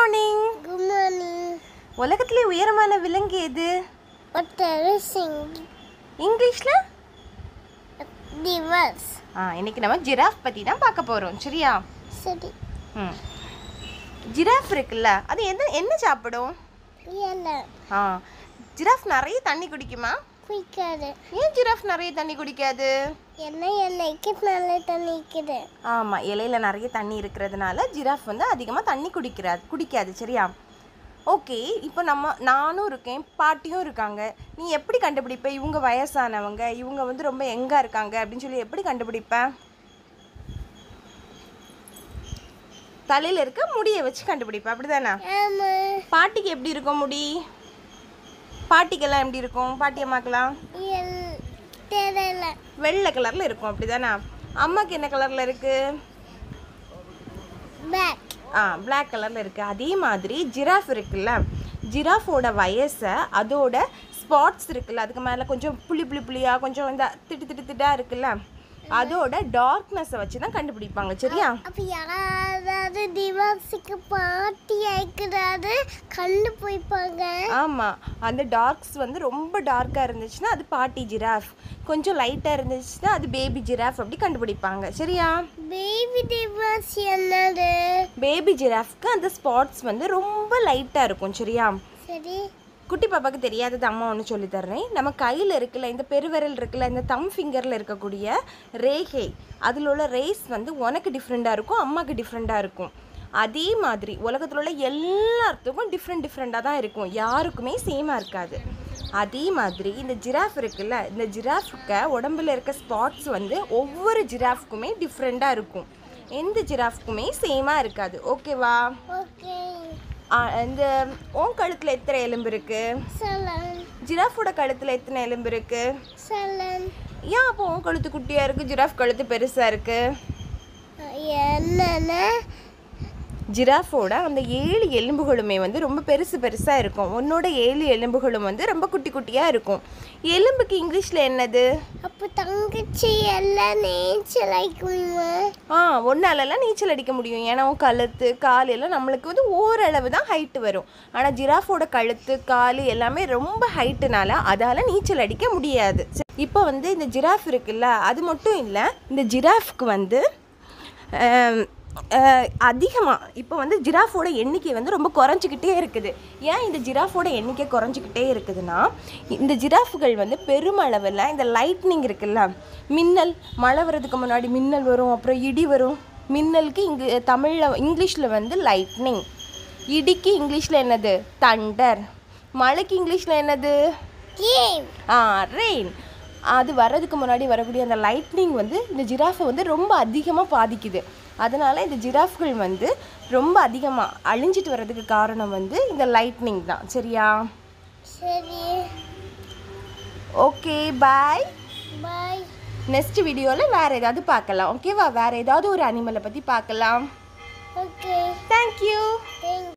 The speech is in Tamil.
morning. Good morning. உலகத்திலே உயரமான விலங்கு எது? இங்கிலீஷ்ல? Giraffe. இன்னைக்கு நம்ம ஜிராஃப் பத்தி தான் பார்க்க போறோம். சரியா? சரி. ஜிராஃப் இருக்குல்ல, அது என்ன சாப்பிடும்? இலை. ஜிராஃப் நிறைய தண்ணி குடிக்குமா? குடிக்காது. ஏன் ஜிராஃப் நிறைய தண்ணி குடிக்காது? இலைக்கு நல்ல தண்ணி இருக்குது. ஆமா, இலையில நிறைய தண்ணி இருக்கிறதுனால ஜிராஃப் வந்து அதிகமா தண்ணி குடிக்காது. சரியா? ஓகே, இப்போ நானும் இருக்கேன், பாட்டியும் இருக்காங்க. நீ எப்படி கண்டுபிடிப்ப இவங்க வயசானவங்க, இவங்க வந்து ரொம்ப எங்கா இருக்காங்க அப்படின்னு சொல்லி எப்படி கண்டுபிடிப்ப? தலையில இருக்க முடியை வச்சு கண்டுபிடிப்ப, அப்படிதானே? பாட்டிக்கு எப்படி இருக்கும் முடி? பாட்டிக்கெல்லாம் எப்படி இருக்கும்? பாட்டி அம்மாக்கெல்லாம் வெள்ளை கலர்ல இருக்கும், அப்படிதானே? அம்மாக்கு என்ன கலர்ல இருக்கு? பிளாக் கலர்ல இருக்கு. அதே மாதிரி ஜிராஃப் இருக்குல்ல, ஜிராஃபோட வயசை அதோட ஸ்பாட்ஸ் இருக்குல்ல, அதுக்கு மேலே கொஞ்சம் புளியா கொஞ்சம் இந்த திட்டா இருக்குல்ல, அதோட டார்க்னஸை வச்சு தான் கண்டுபிடிப்பாங்க. சரியா? அப்போ யாராவது டிவாக்ஸுக்கு பாட்டி ஆயிக்கிறாரு கண்டுபிடிப்பாங்க. ஆமாம், அந்த டார்க்ஸ் வந்து ரொம்ப டார்க்காக இருந்துச்சுன்னா அது பாட்டி ஜிராஃப், கொஞ்சம் லைட்டாக இருந்துச்சுன்னா அது பேபி ஜிராஃப், அப்படி கண்டுபிடிப்பாங்க. சரியா? பேபி டிவாக்ஸ் என்னது? பேபி ஜிராஃப்க்கு அந்த ஸ்பாட்ஸ் வந்து ரொம்ப லைட்டாக இருக்கும். சரியா? சரி. குட்டி பாப்பாவுக்கு தெரியாதது அம்மா ஒன்று சொல்லி தர்றேன். நம்ம கையில் இருக்குல்ல, இந்த பெருவிரல் இருக்குல்ல, இந்த தம் ஃபிங்கரில் இருக்கக்கூடிய ரேகை, அதில் உள்ள ரேஸ் வந்து உனக்கு டிஃப்ரெண்ட்டாக இருக்கும், அம்மாவுக்கு டிஃப்ரெண்ட்டாக இருக்கும். அதே மாதிரி உலகத்தில் உள்ள எல்லாத்துக்கும் டிஃப்ரெண்ட்டாக தான் இருக்கும், யாருக்குமே சேமாக இருக்காது. அதே மாதிரி இந்த ஜிராஃப் இருக்குல்ல, இந்த ஜிராஃபுக்கு உடம்புல இருக்க ஸ்பாட்ஸ் வந்து ஒவ்வொரு ஜிராஃப்க்குமே டிஃப்ரெண்ட்டாக இருக்கும், எந்த ஜிராஃப்க்குமே சேமாக இருக்காது. ஓகேவா? ஓகே. இந்த உன் கழுத்தில் எத்தனை எலும்பு இருக்கு? ஜிராஃபோட கழுத்தில் எத்தனை எலும்பு இருக்கு? ஏன் அப்போ உன் கழுத்து குட்டியா இருக்கு, ஜிராஃப் கழுத்து பெருசா இருக்கு? ஜிராஃபோட அந்த 7 எலும்புகளுமே வந்து ரொம்ப பெருசாக இருக்கும், உன்னோட 7 எலும்புகளும் வந்து ரொம்ப குட்டியாக இருக்கும். எலும்புக்கு இங்கிலீஷில் என்னது? அப்போ தங்கச்சி எல்லாம் நீச்சல் அடிக்குமா? ஒன்னாலலாம் நீச்சல் அடிக்க முடியும், ஏன்னா கழுத்து கால் எல்லாம் நம்மளுக்கு வந்து ஓரளவு தான் ஹைட்டு வரும். ஆனால் ஜிராஃபோட கழுத்து கால் எல்லாமே ரொம்ப ஹைட்டுனால அதால் நீச்சல் அடிக்க முடியாது. இப்போ வந்து இந்த ஜிராஃப் இருக்குல்ல, அது மட்டும் இல்லை, இந்த ஜிராஃப்க்கு வந்து அதிகமாக இப்போ வந்து ஜிராஃபோட எண்ணிக்கை வந்து ரொம்ப குறைஞ்சிக்கிட்டே இருக்குது. ஏன் இந்த ஜிராஃபோட எண்ணிக்கை குறைஞ்சிக்கிட்டே இருக்குதுன்னா, இந்த ஜிராஃபுகள் வந்து பெருமளவில் இந்த லைட்னிங் இருக்குல்ல, மின்னல், மழை வர்றதுக்கு முன்னாடி மின்னல் வரும், அப்புறம் இடி வரும். மின்னலுக்கு இங்கிலீஷில் வந்து லைட்னிங், இடிக்கு இங்கிலீஷில் என்னது? தண்டர். மழைக்கு இங்கிலீஷில் என்னது? ரெயின். அது வர்றதுக்கு முன்னாடி வரக்கூடிய அந்த லைட்னிங் வந்து இந்த ஜிராஃபை வந்து ரொம்ப அதிகமாக பாதிக்குது. அதனால் இந்த ஜிராஃப்கள் வந்து ரொம்ப அதிகமாக அழிஞ்சிட்டு வர்றதுக்கு காரணம் வந்து இந்த லைட்னிங் தான். சரியா? சரி. ஓகே, பாய். நெக்ஸ்ட் வீடியோவில் வேறு ஏதாவது பார்க்கலாம். ஓகேவா? வேறு ஏதாவது ஒரு அனிமலை பற்றி பார்க்கலாம். ஓகே. தேங்க்யூ.